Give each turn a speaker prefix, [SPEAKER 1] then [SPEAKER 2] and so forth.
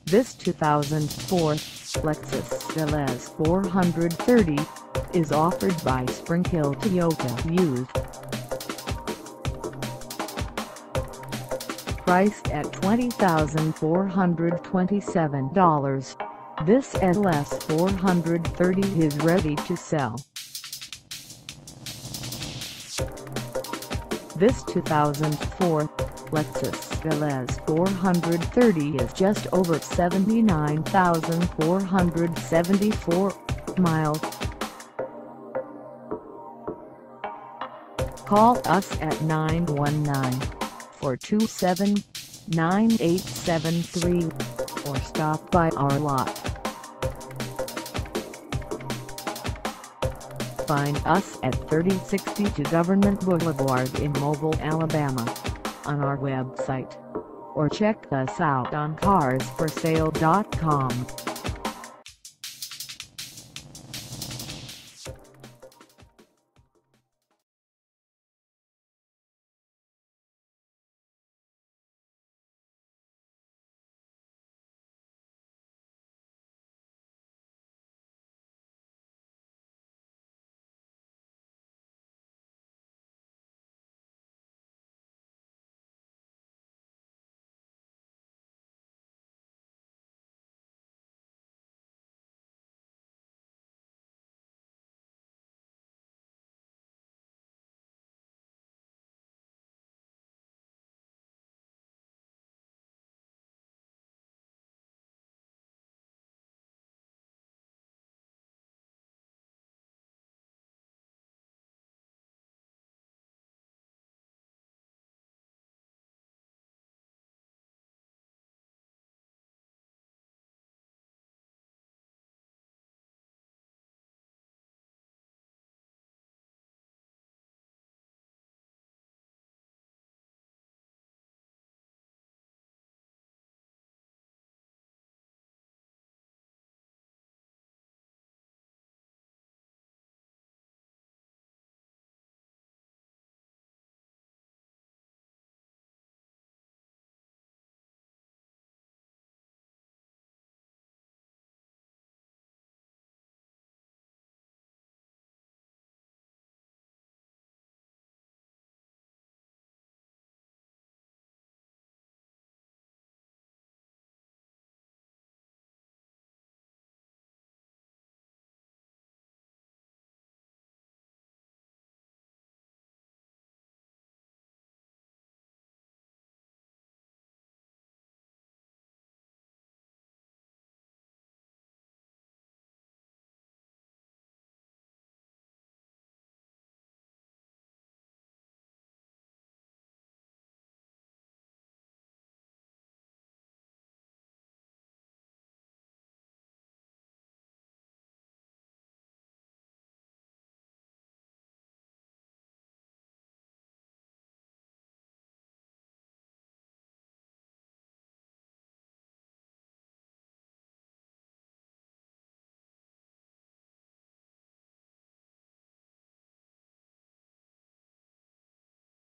[SPEAKER 1] This 2004 Lexus LS 430 is offered by SPRINGHILL Toyota used. Priced at $20,427, this LS 430 is ready to sell. This 2004 Lexus LS 430 is just over 79,474 miles. Call us at 919-427-9873 or stop by our lot. Find us at 3062 Government Boulevard in Mobile, Alabama, on our website, or check us out on carsforsale.com.